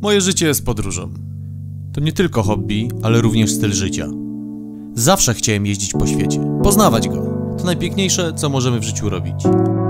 Moje życie jest podróżą. To nie tylko hobby, ale również styl życia. Zawsze chciałem jeździć po świecie, poznawać go. To najpiękniejsze, co możemy w życiu robić.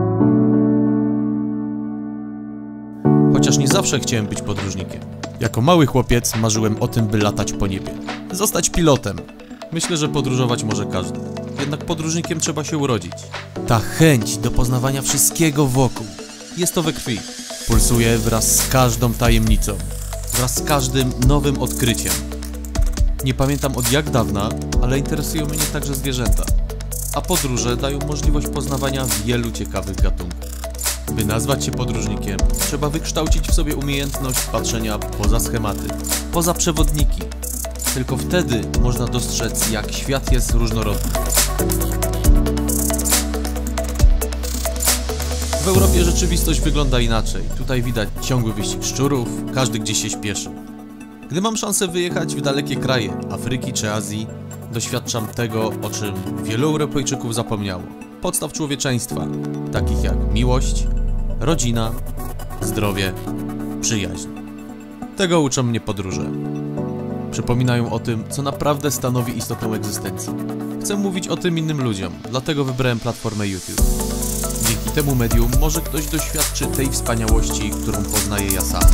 Chociaż nie zawsze chciałem być podróżnikiem. Jako mały chłopiec marzyłem o tym, by latać po niebie. Zostać pilotem. Myślę, że podróżować może każdy. Jednak podróżnikiem trzeba się urodzić. Ta chęć do poznawania wszystkiego wokół. Jest to we krwi. Pulsuje wraz z każdą tajemnicą. Wraz z każdym nowym odkryciem. Nie pamiętam od jak dawna, ale interesują mnie także zwierzęta. A podróże dają możliwość poznawania wielu ciekawych gatunków. By nazwać się podróżnikiem, trzeba wykształcić w sobie umiejętność patrzenia poza schematy, poza przewodniki. Tylko wtedy można dostrzec, jak świat jest różnorodny. W Europie rzeczywistość wygląda inaczej. Tutaj widać ciągły wyścig szczurów, każdy gdzieś się śpieszy. Gdy mam szansę wyjechać w dalekie kraje, Afryki czy Azji, doświadczam tego, o czym wielu Europejczyków zapomniało. Podstaw człowieczeństwa, takich jak miłość, rodzina, zdrowie, przyjaźń. Tego uczą mnie podróże. Przypominają o tym, co naprawdę stanowi istotę egzystencji. Chcę mówić o tym innym ludziom, dlatego wybrałem platformę YouTube. Dzięki temu medium może ktoś doświadczy tej wspaniałości, którą poznaję ja sam.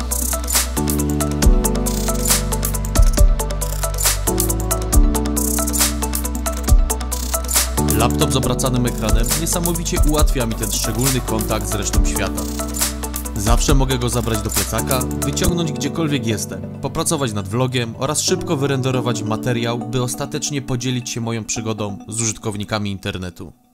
Laptop z obracanym ekranem niesamowicie ułatwia mi ten szczególny kontakt z resztą świata. Zawsze mogę go zabrać do plecaka, wyciągnąć gdziekolwiek jestem, popracować nad vlogiem oraz szybko wyrenderować materiał, by ostatecznie podzielić się moją przygodą z użytkownikami internetu.